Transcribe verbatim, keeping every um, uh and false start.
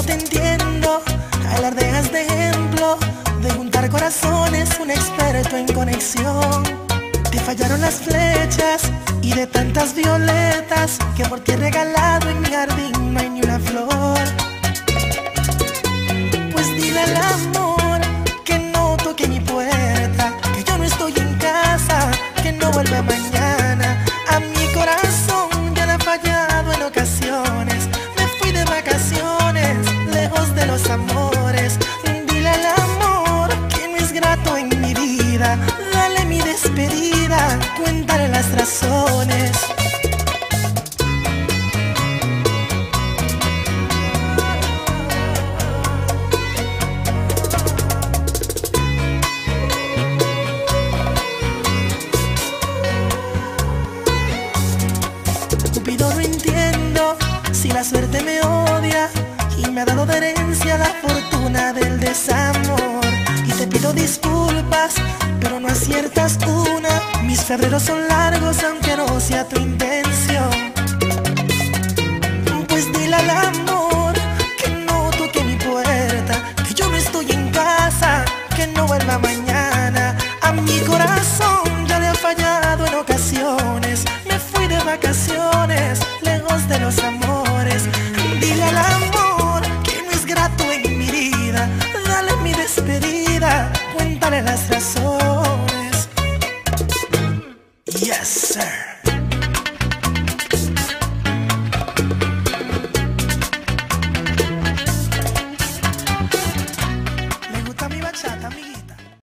no te entiendo. Alardeas de ejemplo, de juntar corazones, un experto en conexión. Te fallaron las flechas y de tantas violetas que por ti he regalado en mi jardín no hay ni una flor. Pues dile al amor que no toque mi puerta, que yo no estoy en casa, que no vuelva mañana. A mi corazón ya le ha fallado en ocasiones. Me fui de vacaciones, lejos de los amores. Dile al amor que no es grato en mi vida. Dale mi despedida, cuéntale las razones. Cupido, no entiendo si la suerte me odia y me ha dado de herencia la fortuna del desamor. Y te pido disculpas, pero no aciertas una. Mis febreros son largos aunque no sea tu intención. Pues dile al amor que no toque mi puerta, que yo no estoy en casa, que no vuelva mañana. A mi corazón ya le ha fallado en ocasiones. Me fui de vacaciones, lejos de los amores. Dile al amor que no es grato en mi vida. Dale mi despedida, cuéntale las razones. Yes, sir.